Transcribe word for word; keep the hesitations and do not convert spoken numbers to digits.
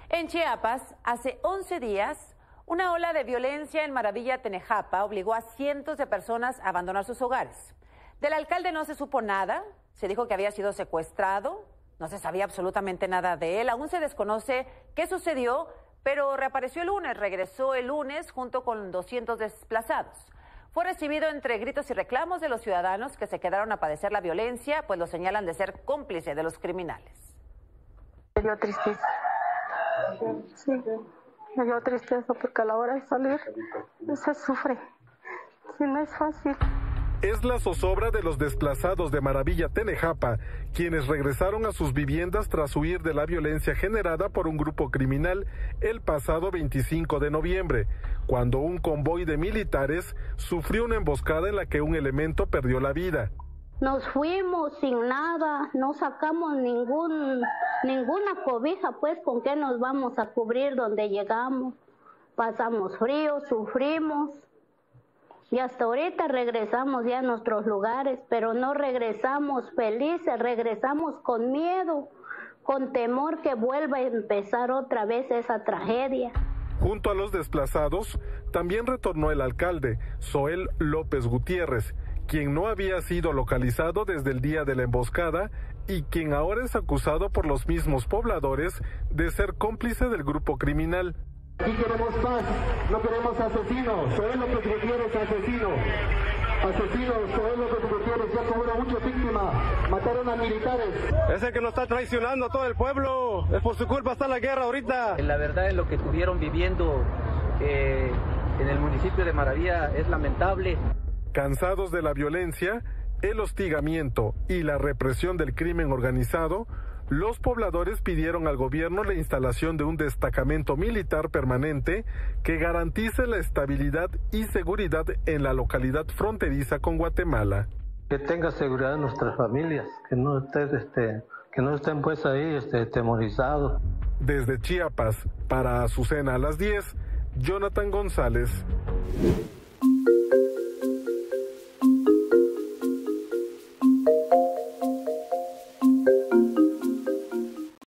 En Chiapas, hace once días, una ola de violencia en Maravilla Tenejapa obligó a cientos de personas a abandonar sus hogares. Del alcalde no se supo nada, se dijo que había sido secuestrado, no se sabía absolutamente nada de él, aún se desconoce qué sucedió, pero reapareció el lunes, regresó el lunes junto con doscientos desplazados. Fue recibido entre gritos y reclamos de los ciudadanos que se quedaron a padecer la violencia, pues lo señalan de ser cómplice de los criminales. Me dio tristeza. Sí, me dio tristeza porque a la hora de salir se sufre. Sí, no es fácil. Es la zozobra de los desplazados de Maravilla Tenejapa, quienes regresaron a sus viviendas tras huir de la violencia generada por un grupo criminal el pasado veinticinco de noviembre, cuando un convoy de militares sufrió una emboscada en la que un elemento perdió la vida. Nos fuimos sin nada, no sacamos ningún, ninguna cobija, pues con qué nos vamos a cubrir donde llegamos. Pasamos frío, sufrimos. Y hasta ahorita regresamos ya a nuestros lugares, pero no regresamos felices, regresamos con miedo, con temor que vuelva a empezar otra vez esa tragedia. Junto a los desplazados, también retornó el alcalde, Zoel López Gutiérrez, quien no había sido localizado desde el día de la emboscada y quien ahora es acusado por los mismos pobladores de ser cómplice del grupo criminal. Aquí queremos paz, no queremos asesinos. Zoel López Gutiérrez, asesino. Asesino, Zoel López Gutiérrez, ya cobró muchas víctimas. Mataron a militares. Es el que nos está traicionando a todo el pueblo. Es por su culpa está la guerra ahorita. La verdad es lo que estuvieron viviendo eh, en el municipio de Maravilla es lamentable. Cansados de la violencia, el hostigamiento y la represión del crimen organizado, los pobladores pidieron al gobierno la instalación de un destacamento militar permanente que garantice la estabilidad y seguridad en la localidad fronteriza con Guatemala. Que tenga seguridad en nuestras familias, que no estén, este, que no estén pues ahí este, temorizados. Desde Chiapas, para Azucena a las diez, Jonathan González.